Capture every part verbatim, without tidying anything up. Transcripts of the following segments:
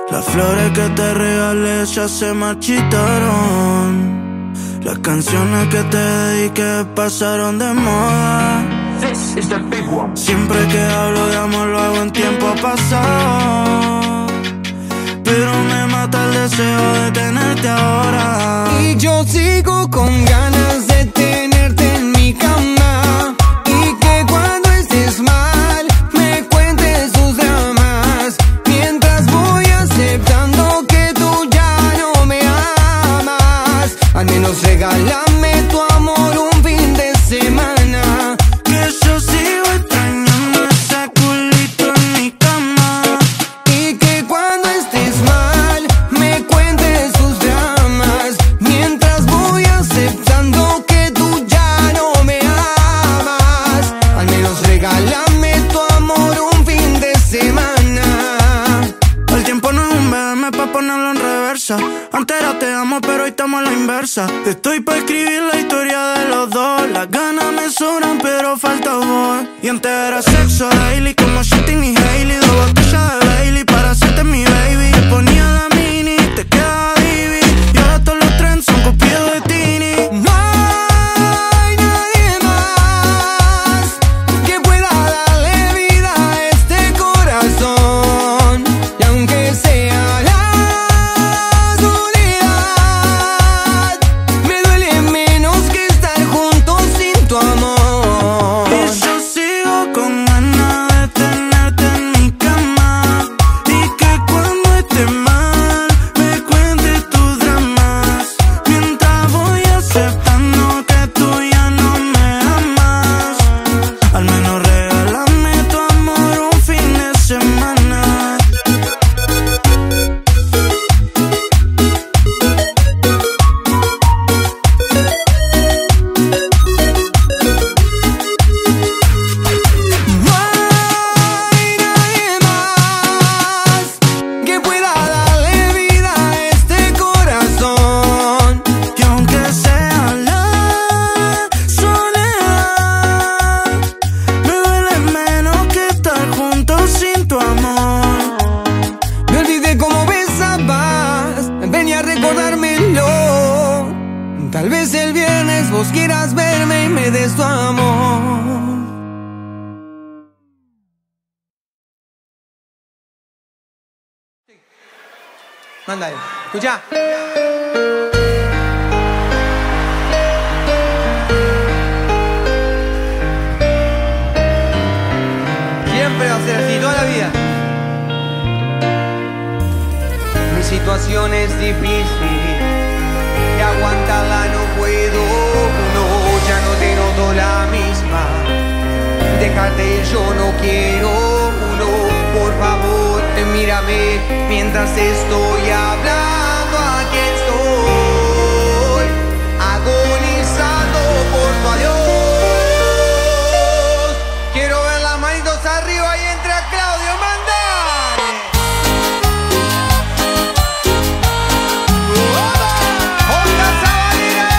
Las flores que te regalé ya se marchitaron. Las canciones que te dediqué pasaron de moda. This is the big one. Siempre que hablo de amor lo hago en tiempo pasado, pero me mata el deseo de tenerte ahora. Y yo sigo con ganas de tenerte en mi cama, y que cuando estés mal me cuentes tus dramas, mientras voy aceptando que tú ya no me amas. Al menos regálame tu amor un fin de semana, que yo sigo extrañando ese culito en mi cama. y que cuando estés mal me cuentes tus dramas, mientras voy aceptando que tú ya no me amas. Al menos regálame tu amor un fin de semana. El tiempo no es un B M pa' ponerlo en reversa. Antes era te amo, pero hoy estamos a la inversa. Estoy pa' escribir la historia de los dos. Las ganas me sobran, pero falta vos. Y antes era sexo daily, como Shitting y Hailey. Dos botellas de Bailey para hacerte mi baby. Te ponía la mini, te quedaba divi, y ahora todos los trends son copiados de Tini. No hay nadie más que pueda darle vida a este corazón, y aunque sea la soledad, me duele menos que estar juntos sin tu amor. Y yo sigo con ganas de tenerte en mi cama, y que cuando estés mal me cuentes tus dramas, mientras voy aceptando que tú ya no me amas. Al menos regálame tu amor un fin de semana. No hay nadie más que pueda darle vida a este corazón, Y aunque sea la soledad, me duele menos que estar juntos sin tu amor. me olvidé cómo besabas, venía a recordármelo. Tal vez el viernes vos quieras verme y me des tu amor. Mándale, escucha. Siempre va a ser así, toda la vida. Mi situación es difícil, y aguantarla no puedo. No, ya no te noto la misma. Dejarte ir yo no quiero. No, por favor, mírame mientras estoy hablando. Aquí estoy agonizando por tu adiós. Quiero ver las manitos arriba y entra Claudio, mandale. ¡Onda Sabanera!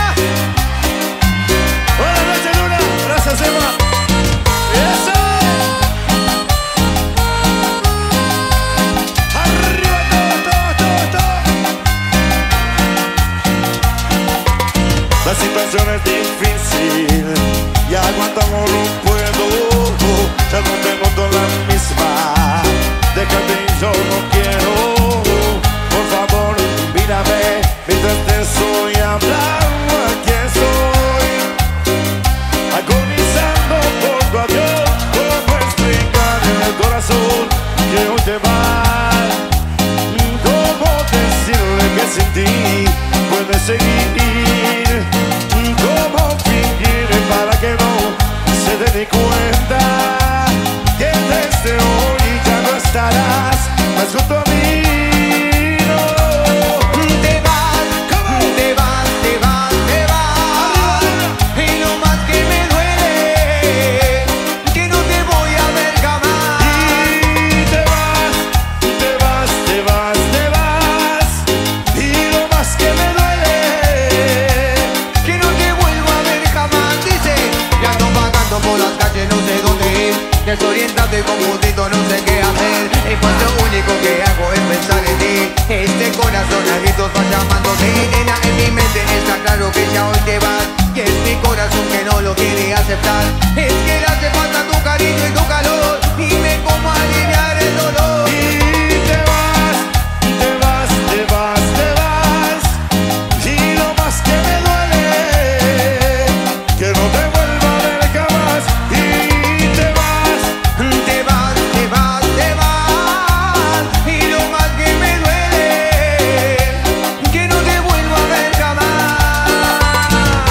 Buenas noches, Luna. Gracias, Emma. ¡Eso! Arriba todos, todos, todos, todos. estoy confundido, no sé qué hacer. Y pues lo único que hago es pensar en ti. Este corazón a gritos va llamándote. Nena, en mi mente está claro que ya hoy te vas. Y es mi corazón que no lo quiere aceptar. Es que le hace falta tu cariño y tu calor. Dime cómo aliviar el dolor. Y te vas, te vas, te vas, te vas. Y lo más que me duele, que no te vuelva a ver jamás. Y te vas, te vas, te vas, te vas. Y lo más que me duele, que no te vuelvo a ver jamás.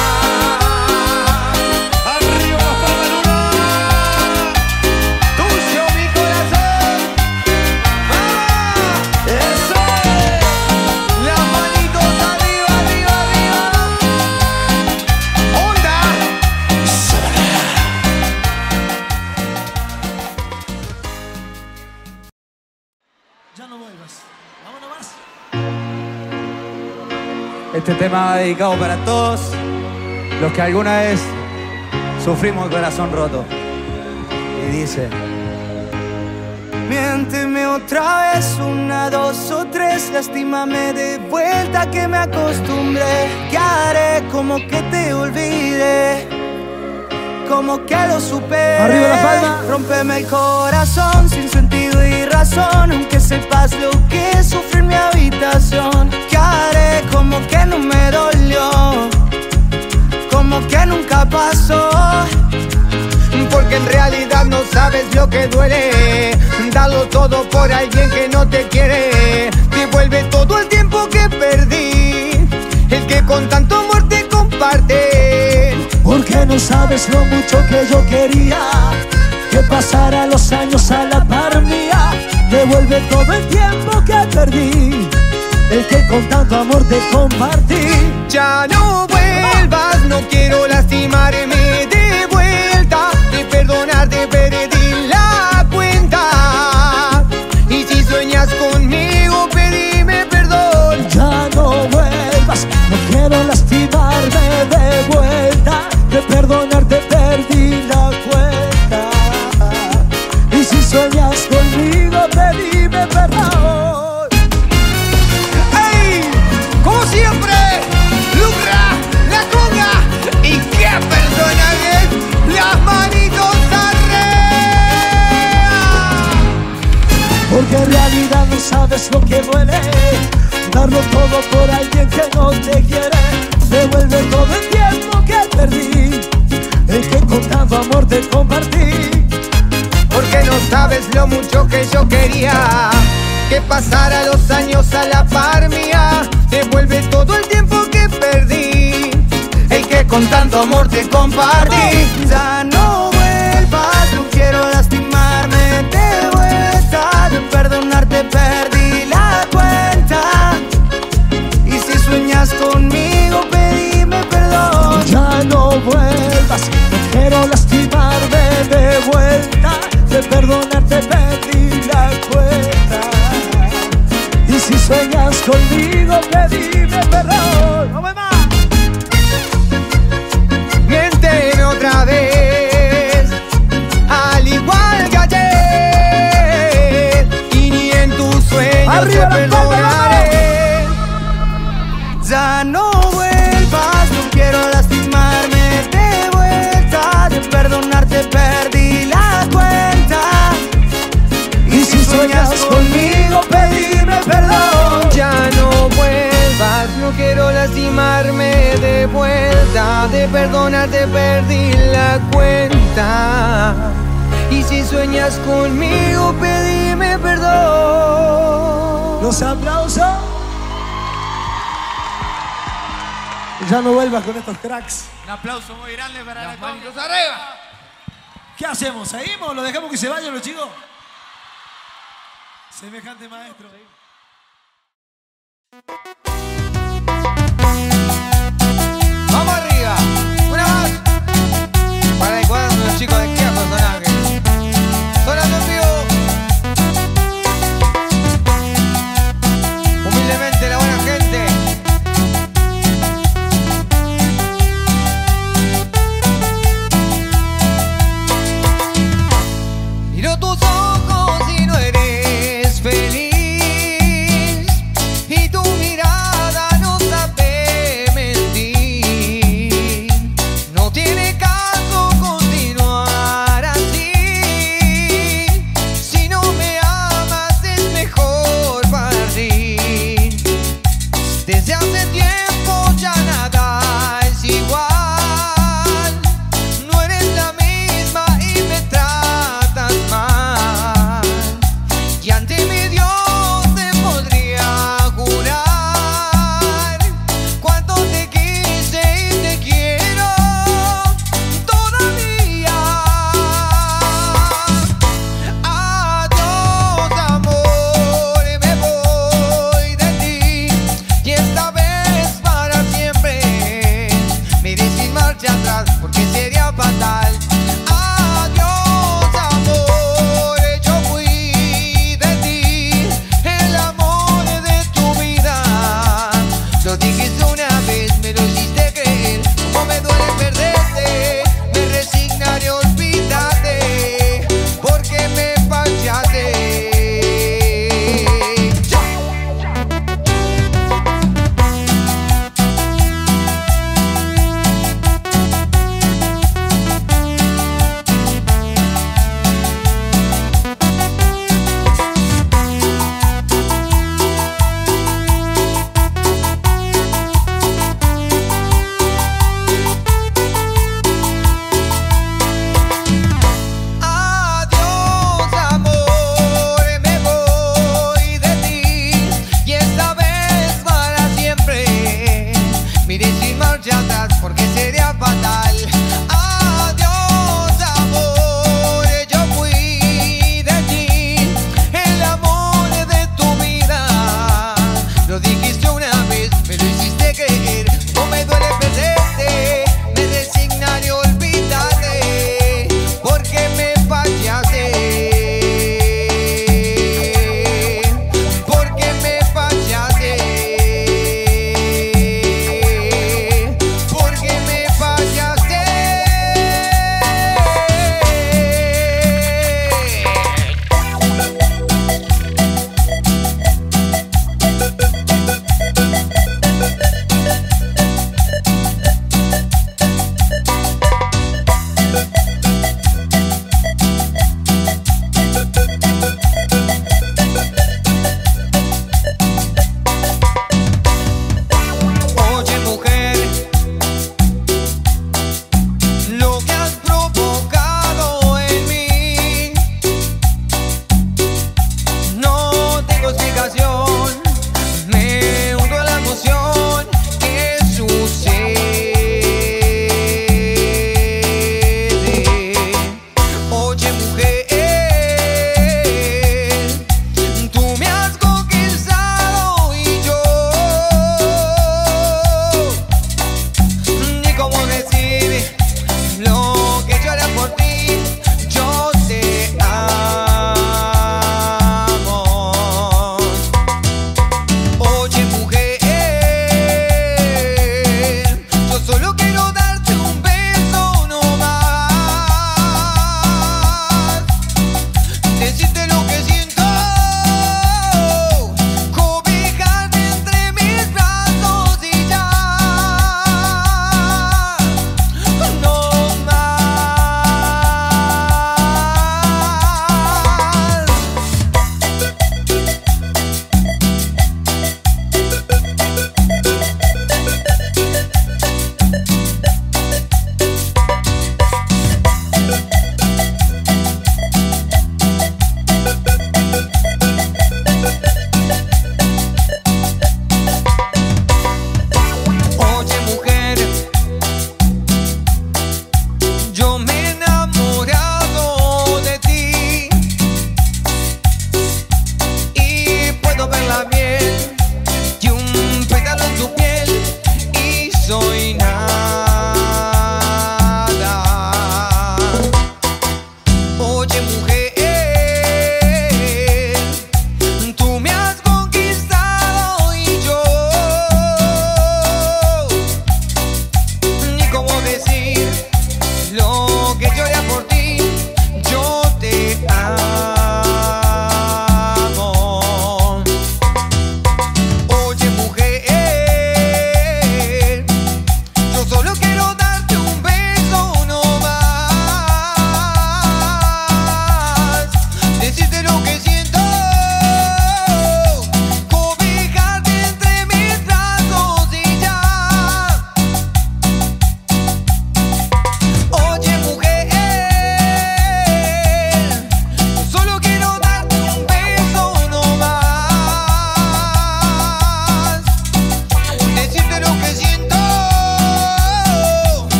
arriba hasta la luna. Tuyo mi corazón. ¡Ah! Eso. Las manitos arriba, arriba, arriba. ¡Onda! Ya no vuelvas. Vámonos más. Este tema va dedicado para todos los que alguna vez sufrimos el corazón roto. Y dice: Miénteme otra vez, una, dos o tres. Lastímame de vuelta que me acostumbré. ¿Qué haré? Como que te olvide, como que lo superé. Arriba la palma. Rómpeme el corazón sin sentido y razón, aunque sepas lo que es sufrir mi habitación. ¿Qué haré? Como que no me dolió, como que nunca pasó. Porque en realidad no sabes lo que duele. Dalo todo por alguien que no te quiere. Devuelve todo el tiempo que perdí, el que con tanto amor te comparte. Porque no sabes lo mucho que yo quería que pasara los años a la par mía. Devuelve todo el tiempo que perdí, el que con tanto amor te compartí. Ya no vuelvas, no quiero lastimarme de vuelta. De perdonarte perdí la cuenta. Y si sueñas conmigo, pedime perdón. Ya no vuelvas, no quiero lastimarme de vuelta. De perdonarte perdí la cuenta. Y si sueñas conmigo, pedime perdón. ¡Ey! Como siempre, Lucra, la conga. ¿Y qué personajes? Las manitos arriba. Porque en realidad no sabes lo que duele, darlo todo por alguien que no te quiere. Devuelve todo el tiempo que perdí, el que con tanto amor te compartí. Porque no sabes lo mucho que yo quería que pasara los años a la par mía. Devuelve todo el tiempo que perdí, el que con tanto amor te compartí. Ya no vuelvas, no quiero lastimarme de vuelta. De perdonarte perdí la cuenta. Y si sueñas conmigo, pedime perdón. Ya no vuelvas, no quiero lastimarme de vuelta. De perdonarte perdí la cuenta. Y si sueñas conmigo, pedime perdón. ¡Vamos más! Miénteme otra vez, al igual que ayer. Y ni en tus sueños ¡Arriba te la palma! perdonaré. Ya no vuelvas, no quiero lastimarme de vuelta. De perdonarte perdí la cuenta. Y si sueñas conmigo, pedime perdón. Ya no vuelvas, no quiero lastimarme de vuelta. De perdonarte perdí la cuenta. Y si sueñas conmigo, pedime perdón. Los aplausos. Ya no vuelvas con estos cracks. un aplauso muy grande para la conga. ¿Qué hacemos? ¿Seguimos? ¿Lo dejamos que se vayan los chicos? Semejante maestro. Vamos arriba, una más. Para encuadrar los chicos de qué personajes. Sonando en vivo. Humildemente la buena gente. Miro tus tus ojos y no eres feliz, y tu mirada no sabe mentir. No tiene caso continuar así. Si no me amas es mejor partir. Desde hace tiempo ya nada es igual. No eres la misma y me tratas mal.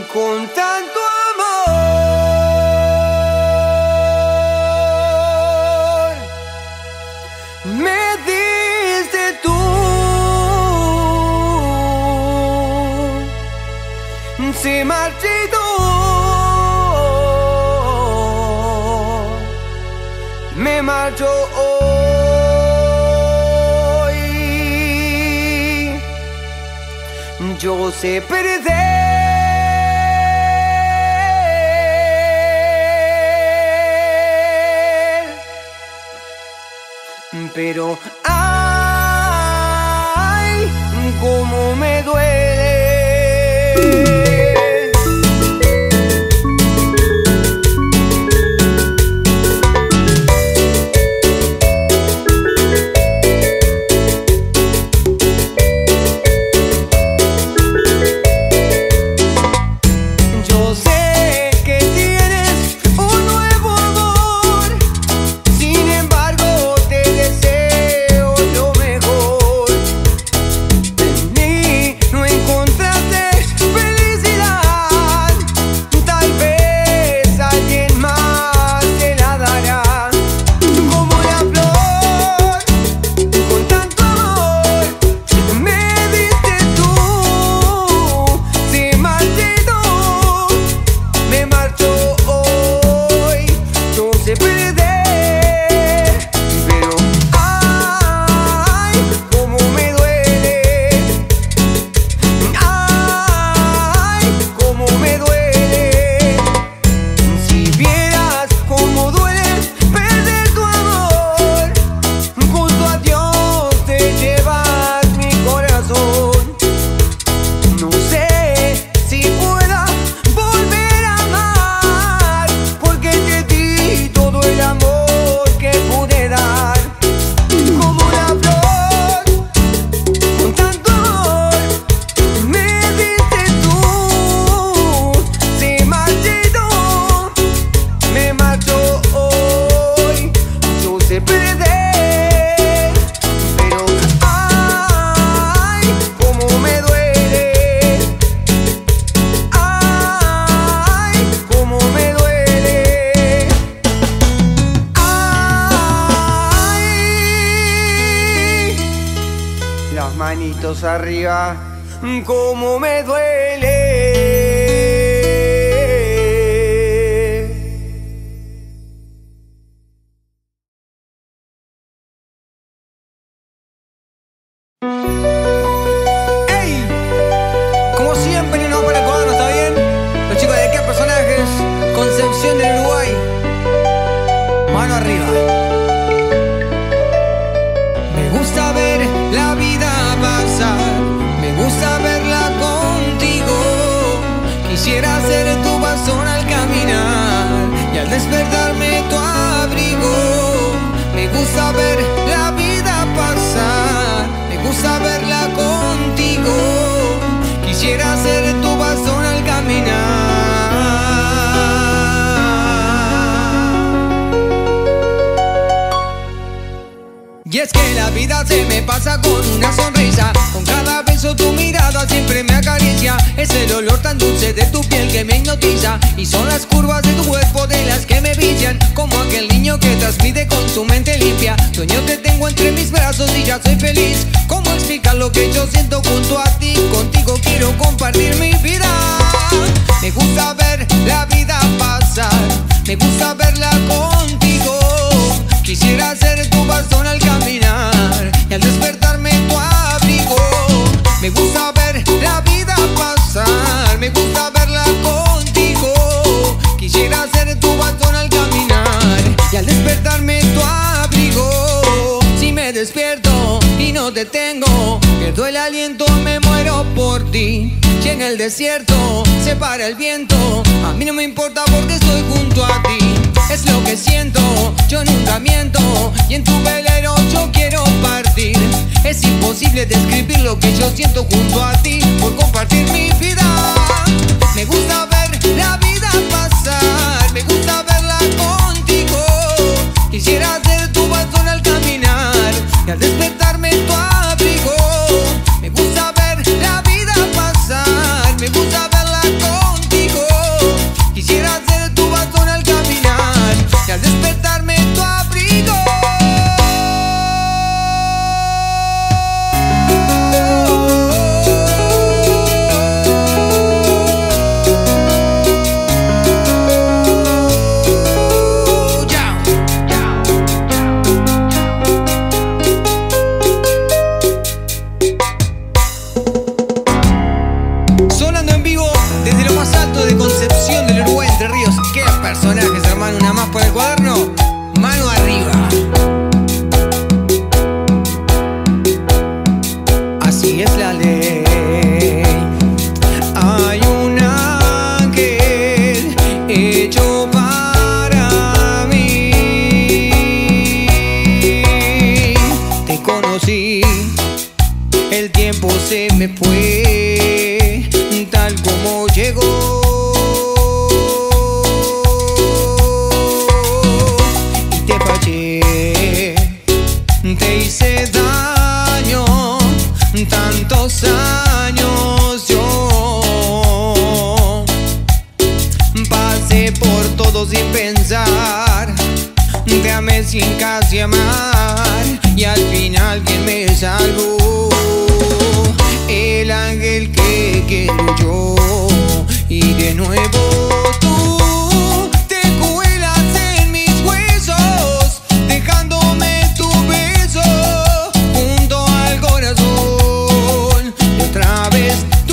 con tanto amor me diste tú. Se marchitó, me marchó hoy. Yo sé perder, pero ay, cómo me duele. Manitos arriba, cómo me duele. ¡Ey! Como siempre, no para el cubano, ¿está bien? Los chicos de qué personajes, Concepción del Uruguay. Mano arriba. Me gusta ver la vida pasar, me gusta verla contigo. Quisiera ser tu bastón al caminar y al despertarme tu abrigo. Me gusta ver la vida pasar, me gusta verla contigo. Quisiera ser tu bastón al caminar. Y es que la vida se me pasa con una sonrisa, con cada beso tu mirada siempre me acaricia. Es el olor tan dulce de tu piel que me hipnotiza, y son las curvas de tu cuerpo de las que me vician, como aquel niño que transmite con su mente limpia. Sueño te tengo entre mis brazos y ya soy feliz. ¿Cómo explicar lo que yo siento junto a ti? Contigo quiero compartir mi vida. Me gusta ver la vida pasar, me gusta verla contigo. Quisiera ser tu bastón al caminar y al despertarme tu abrigo. Me gusta ver la vida pasar, me gusta verla contigo. Quisiera ser tu bastón al caminar y al despertarme tu abrigo. Si me despierto y no te tengo, pierdo el aliento, me muero por ti. Si en el desierto se para el viento, a mí no me importa porque estoy junto a ti. Es lo que siento, yo nunca miento, y en tu velero yo quiero partir. Es imposible describir lo que yo siento junto a ti, por compartir mi vida. Me gusta ver la vida pasar, me gusta verla contigo. Quisiera ser tu bastón al caminar y al despertarme tu abrigo. Me gusta ver la vida pasar, me gusta verla contigo. Entre Ríos. ¿Qué personajes, hermano? Una más por el cuaderno. Mano arriba. Así es la ley. Hay un ángel hecho para mí. Te conocí, el tiempo se me fue, tal como llegó. Y te fallé, te hice daño, tantos años yo pasé por todo sin pensar, te amé sin casi amar, y al final quien me salvó, el ángel que quiero yo. Y de nuevo tú te cuelas en mis huesos, dejándome tu beso junto al corazón. Y otra vez tú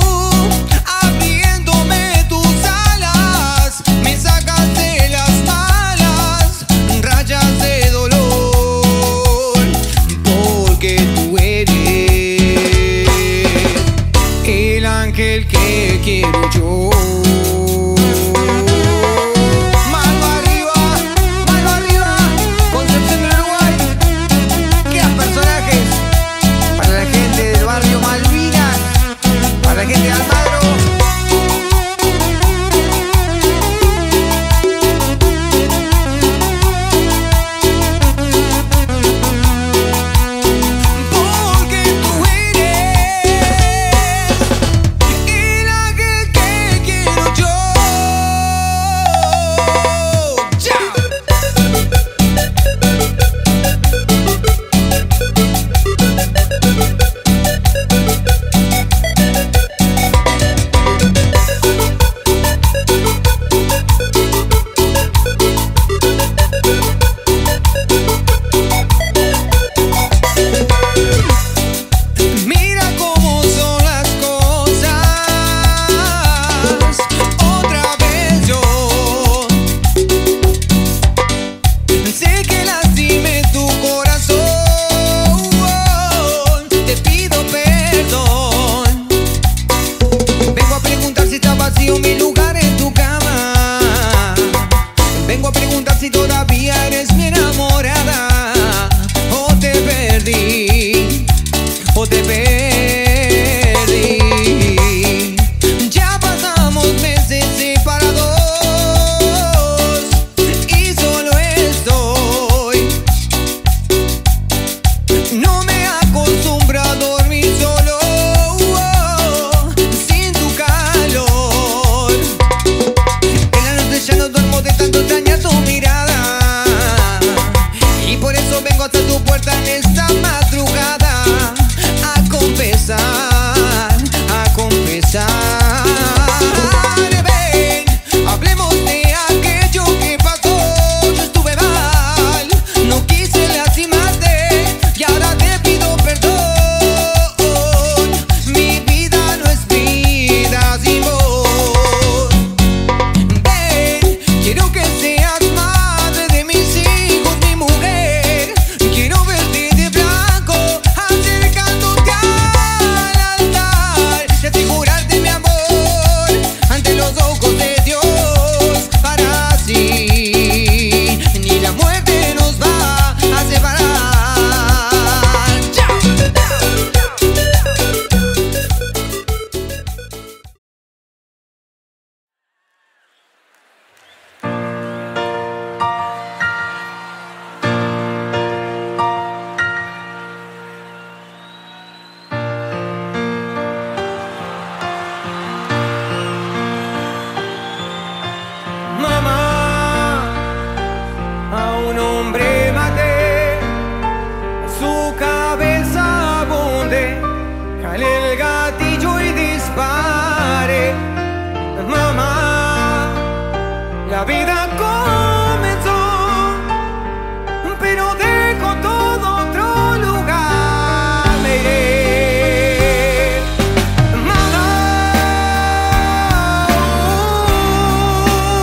abriéndome tus alas, me sacas de las malas rayas de dolor, porque tú eres el ángel que quiero yo. Mano arriba, mano arriba, Concepción del Uruguay. ¿Qué personajes? Para la gente del barrio Malvinas, para la gente de Almagro. Porque tú eres el ángel que quiero yo. ¡Chao! Mira cómo son las cosas, otra vez yo sé que lastimé tu corazón, te pido perdón. Vengo a preguntar si está vacío mi lugar en tu cama. Vengo a preguntar si todavía eres mi enamorada, o te perdí, o te perdí. Ya pasamos meses separados y solo estoy. No me acostumbro a dormir solo, sin tu calor. En la noche ya no duermo de tanto extrañar tu mirada, y por eso vengo hasta tu puerta en esta madrugada a confesar, a confesar. Ven, hablemos de aquello que pasó. Yo estuve mal, no quise lastimarte, y ahora te pido perdón. Mi vida no es vida sin vos. Ven, quiero que seas madre de mis hijos, mi mujer. Quiero verte de blanco, acercándote al altar, y asegurarte mi amor ante los ojos de Dios, para así ni la muerte nos va a separar. ¡Chao! Mamá, a un hombre maté, su cabeza abonde, jale el gatillo y dispare. Mamá, la vida comenzó, pero dejo todo otro lugar. Me iré. Mamá,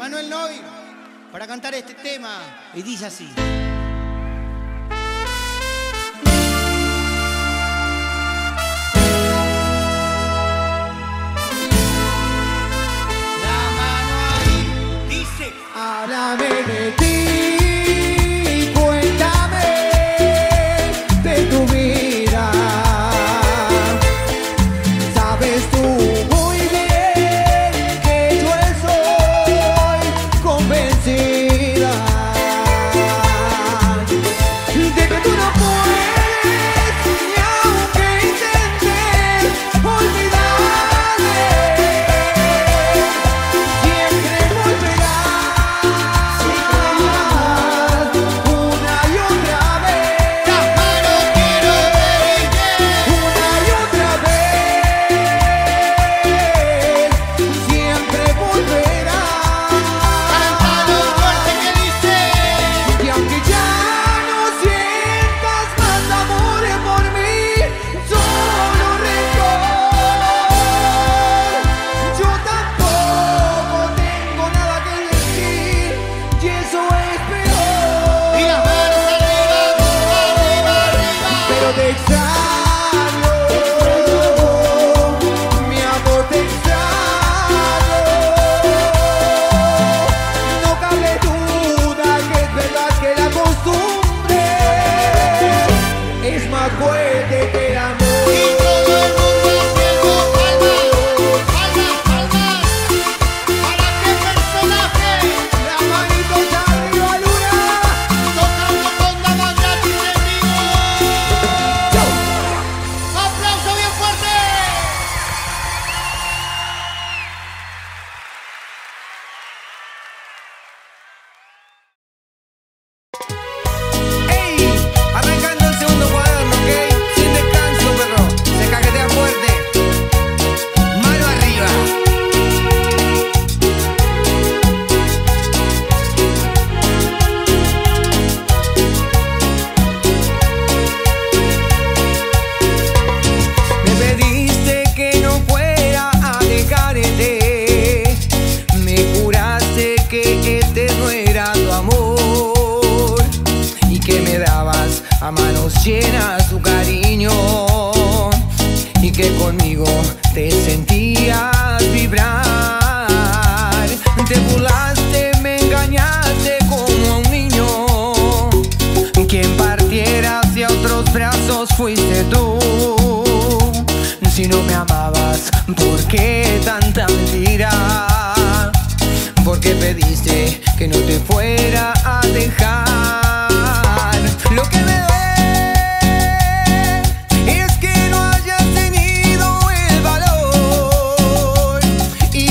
Manuel Noy para cantar este tema y dice así. La mano ahí dice. Háblame de ti, cuéntame de tu vida. Sabes tú muy bien que yo estoy convencida de que tú no puedes, ni aunque intentes olvidarme, siempre volverás una y otra vez, Las manos quiero ver una y otra vez, siempre volverás. Cántalo fuerte que dice. Y aunque ya no sientas más amor por mí, solo rencor, yo tampoco tengo nada que decir, y eso es peor. Y las manos arriba, arriba, arriba. Pero te extraño, mi amor, te extraño. No cabe duda que es verdad que la costumbre es más fuerte que el amor. Y todo el mundo haciendo palmas, palmas, palmas. ¿Para qué personaje? Las manitos arriba, Luna. Tocando con damas gratis en vivo. ¡Aplauso bien fuerte! ¡Ey! Arrancando el segundo cuaderno, ¿ok? Sin descanso, perro. Se caquetea fuerte. Mano arriba. Me pediste que no fuera a dejarte. Me juraste que este no era tu amor y que me dabas a manos llenas tu cariño y que conmigo te sentías vibrar. Te burlaste, me engañaste como a un niño. Quien partiera hacia otros brazos fuiste tú. Si no me amabas, ¿por qué tanta mentira? ¿Por qué pediste que no te fuera a dejar? Lo que me duele es que no hayas tenido el valor y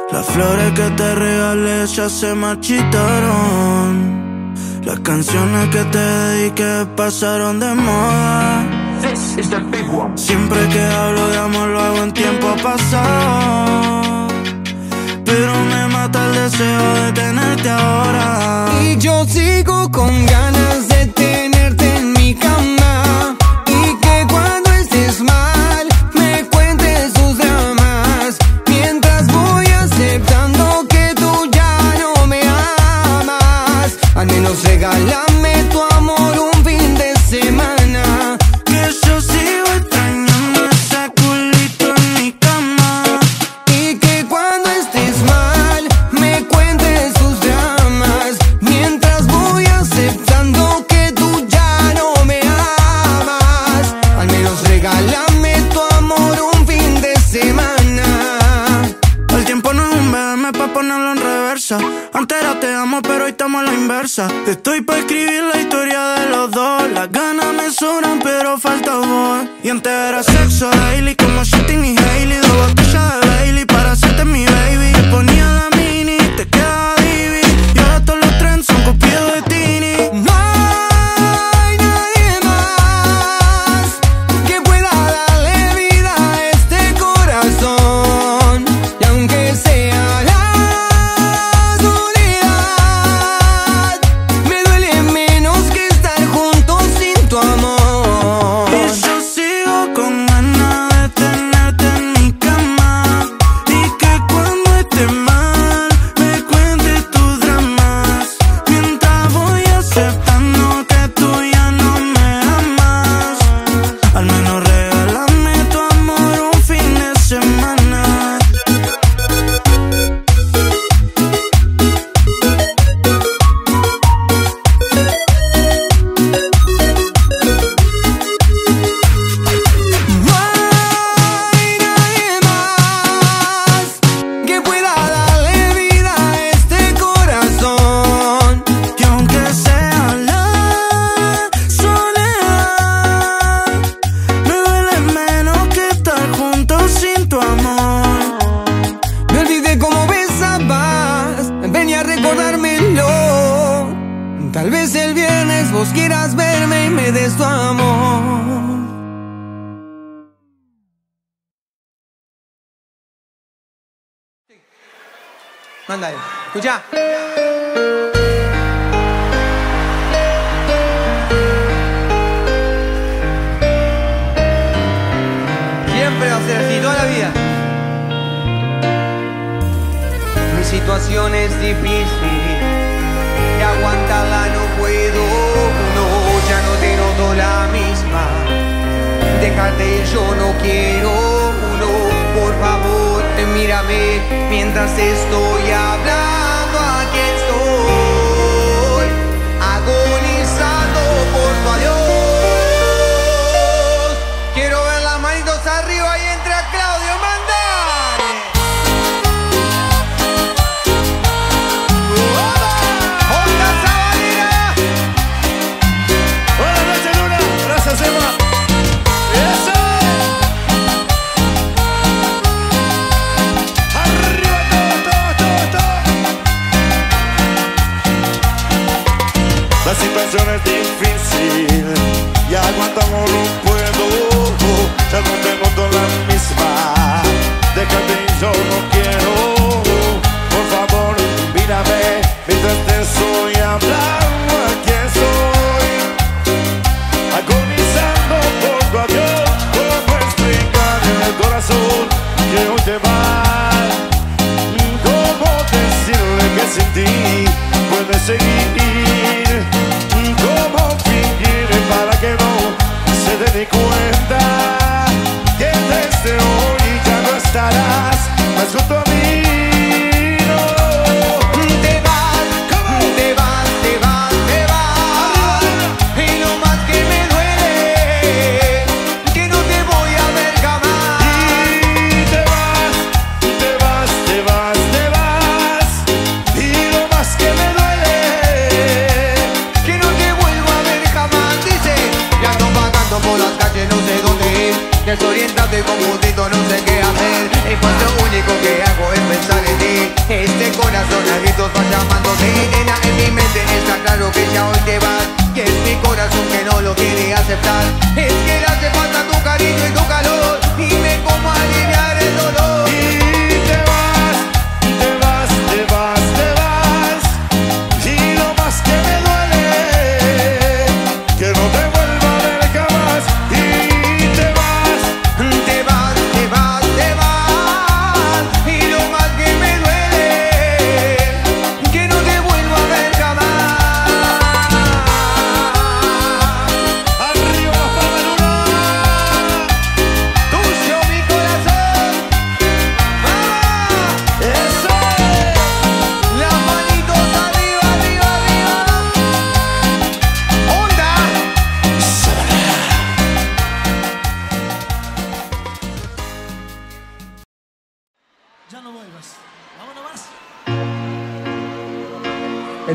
Las flores que te regalé ya se marchitaron. Las canciones que te dediqué pasaron de moda. Siempre que hablo de amor lo hago en tiempo pasado, pero me mata el deseo de tenerte ahora. Y yo sigo con ganas de tenerte en mi cama, y que cuando estés mal me cuentes tus dramas, mientras voy aceptando que tú ya no me amas. Al menos regálame tu amor un fin de semana, Que yo sigo extrañando ese culito en mi cama. y que cuando estés mal me cuentes tus dramas, mientras voy aceptando que tú ya no me amas. Al menos regálame tu amor un fin de semana. El tiempo no es un B M pa' ponerlo en reversa. Antes era te amo, pero hoy estamos a la inversa. Estoy pa' escribir la historia de los dos. Las ganas me sobran, pero falta voz. Y antes era sexo daily, como Shitting y Hailey. Dos botellas de Bailey para hacerte mi baby. Te ponía la mini, te quedaba divi. Y ahora todos los trends son copiados de Tini. No hay nadie más que pueda darle vida a este corazón, y aunque sea la soledad, me duele menos que estar juntos sin tu amor. Y yo sigo con ganas de tenerte en mi cama, y que cuando estés mal me cuentes tus dramas, mientras voy aceptando que tú ya no me amas. Al menos regálame tu amor un fin de semana. No hay nadie más que pueda darle vida a este corazón, Y aunque sea la soledad, me duele menos que estar juntos sin tu amor. me olvidé cómo besabas, ven y a recordármelo. Tal vez el viernes vos quieras verme y me des tu amor. Manda ahí, escucha. Siempre va a ser así, toda la vida. Mi situación es difícil y aguantarla no puedo. No, ya no te noto la misma. Déjate, yo no quiero. No, por favor, mírame mientras estoy hablando. Aquí estoy agonizando por tu adiós. Quiero ver las manitos arriba y entre a Claudio Mandane. ¡Onda Sabanera! Buenas noches, Luna. Gracias, Emma. ¡Eso! Arriba, todo, todo, todo, todo.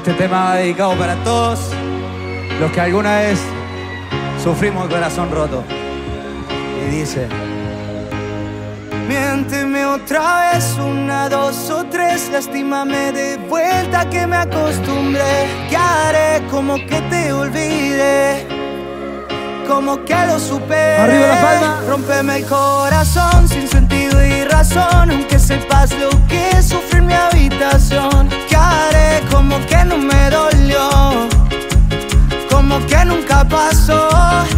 Este tema va dedicado para todos los que alguna vez sufrimos el corazón roto. Y dice: miénteme otra vez, una, dos o tres, lastímame de vuelta que me acostumbré. ¿Qué haré? Como que te olvidé, como que lo superé. Arriba la palma. Rómpeme el corazón sin sentido y razón, aunque sepas lo que es sufrir mi habitación. ¿Qué haré? Como que no me dolió, como que nunca pasó.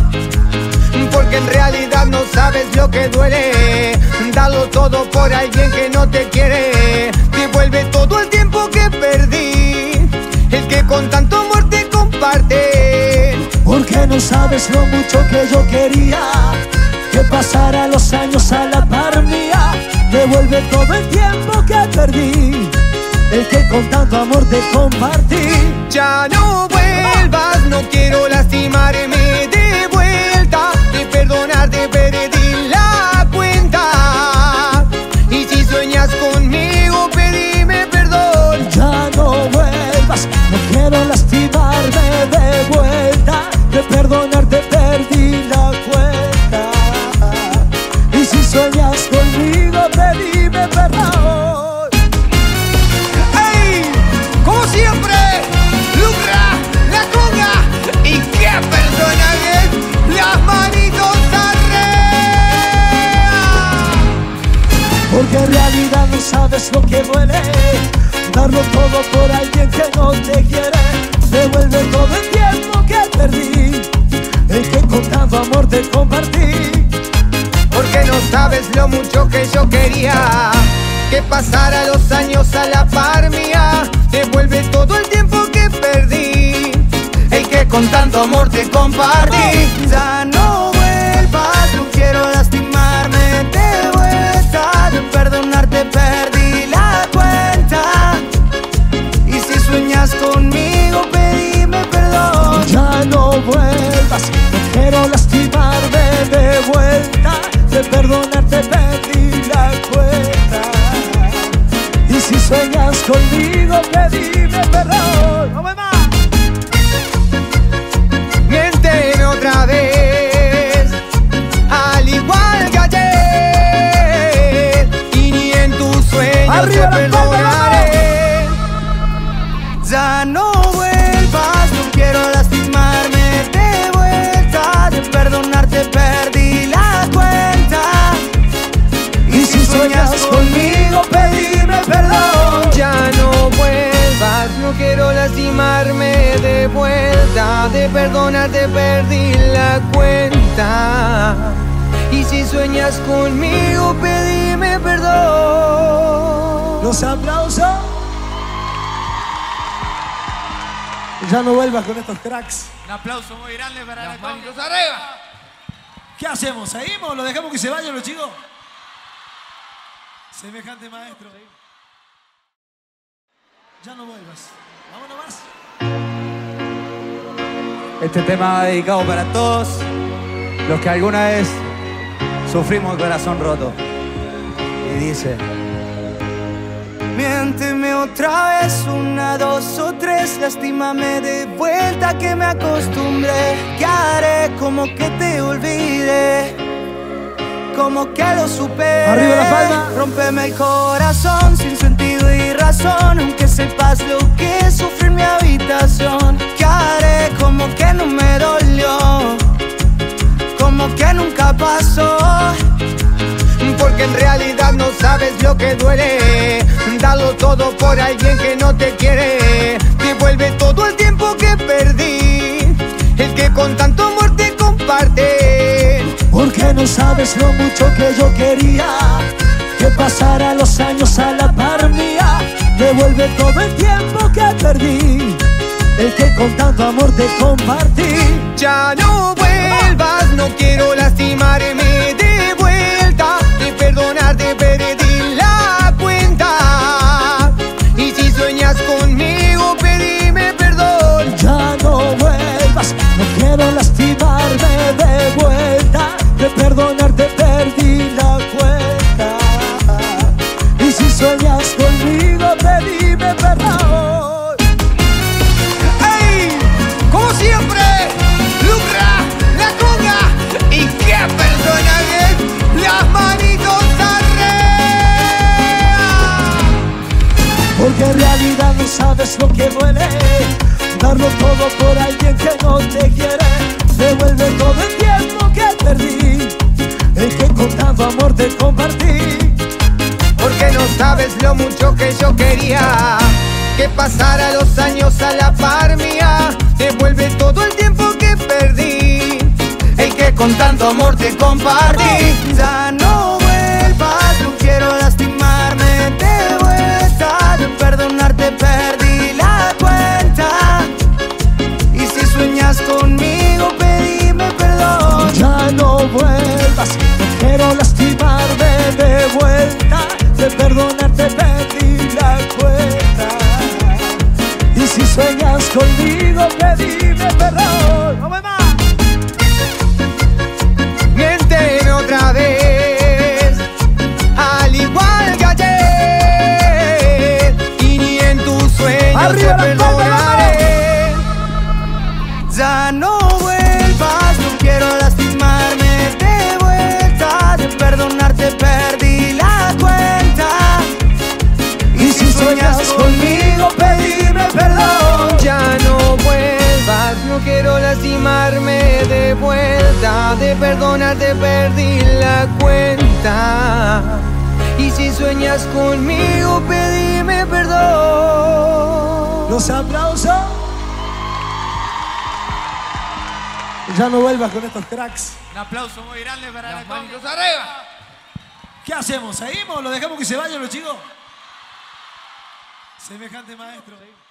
Porque en realidad no sabes lo que duele, darlo todo por alguien que no te quiere. Devuelve todo el tiempo que perdí, el que con tanto amor te comparte. Porque no sabes lo mucho que yo quería que pasara los años a la par mía. Devuelve todo el tiempo que perdí, el que con tanto amor te compartí. Ya no vuelvas, no quiero lastimarme de vuelta. De perdonarte perdí la cuenta. Y si sueñas conmigo, pedime perdón. Ya no vuelvas, no quiero lastimarme de vuelta. De perdonarte perdí la cuenta. Y si sueñas conmigo, pedime perdón. ¡Ey! Como siempre, Lucra, la conga y qué personajes, las manitos arriba. Porque en realidad no sabes lo que duele, darlo todo por alguien que no te quiere. Devuelve todo el tiempo que perdí, el que con tanto amor te compartí. Porque no sabes lo mucho que yo quería que pasara los años a la par mía. Devuelve todo el tiempo que perdí, el que con tanto amor te compartí. Ya no vuelvas, no quiero lastimarme de vuelta. De perdonarte perdí la cuenta. Y si sueñas conmigo, pedime perdón. Ya no vuelvas, no quiero lastimarme de vuelta. De perdonarte perdí la cuenta. Y si sueñas conmigo, pedime perdón. ¡No me más! Miénteme otra vez, al igual que ayer, y ni en tus sueños Arriba te la palma, perdonaré. Ya no vuelvas, no quiero lastimarme de vuelta. De perdonarte perdí la cuenta. Y si sueñas conmigo, pedime perdón. Ya no vuelvas, no quiero lastimarme de vuelta. De perdonarte perdí la cuenta. Y si sueñas conmigo, pedime perdón. Los aplausos. Ya no vuelvas con estos cracks. Un aplauso muy grande para la conga. arriba. ¿Qué hacemos? ¿Seguimos? ¿Lo dejamos que se vayan los chicos? Semejante maestro. Ya no vuelvas. Vámonos más. este tema va dedicado para todos los que alguna vez sufrimos el corazón roto. Y dice: miénteme otra vez, una, dos o tres, lastímame de vuelta que me acostumbré. ¿Qué haré? Como que te olvidé, como que lo superé. Arriba la palma. Rómpeme el corazón sin sentido y razón, aunque sepas lo que es sufrir mi habitación. ¿Qué haré? Como que no me dolió, como que nunca pasó. Porque en realidad no sabes lo que duele, darlo todo por alguien que no te quiere. Devuelve todo el tiempo que perdí, el que con tanto amor te comparte. Porque no sabes lo mucho que yo quería que pasara los años a la par mía. Devuelve todo el tiempo que perdí, el que con tanto amor te compartí. Ya no vuelvas, no quiero lastimarme de vuelta. De perdonarte perdí la cuenta. Y si sueñas conmigo, pedime perdón. Ya no vuelvas, no quiero lastimarme de vuelta. De perdonarte perdí la cuenta. Y si sueñas conmigo, pedime perdón. todo por alguien que no te quiere. Devuelve todo el tiempo que perdí, el que con tanto amor te compartí. Porque no sabes lo mucho que yo quería que pasara los años a la par mía. Devuelve todo el tiempo que perdí, el que con tanto amor te compartí. Ya no vuelvas, no quiero lastimarme de vuelta. De perdonarte perdí la cuenta. Y si sueñas conmigo, pedime perdón. Ya no vuelvas, no quiero lastimarme de vuelta. De perdonarte perdí la cuenta. Y si sueñas conmigo, pedime perdón. ¡No me más! Mienten otra vez, al igual que ayer, y ni en tus sueños ¡Arriba te la palma, perdonaré. Ya no vuelvas, no quiero lastimarme de vuelta. De perdonarte perdí la cuenta. Y si sueñas conmigo, pedime perdón. Ya no vuelvas, no quiero lastimarme de vuelta. De perdonarte perdí la cuenta. Y si sueñas conmigo, pedime perdón. Los aplausos. Ya no vuelvas con estos cracks. Un aplauso muy grande para la Conga. ¿Qué hacemos? ¿Seguimos? ¿Lo dejamos que se vayan los chicos? Semejante maestro.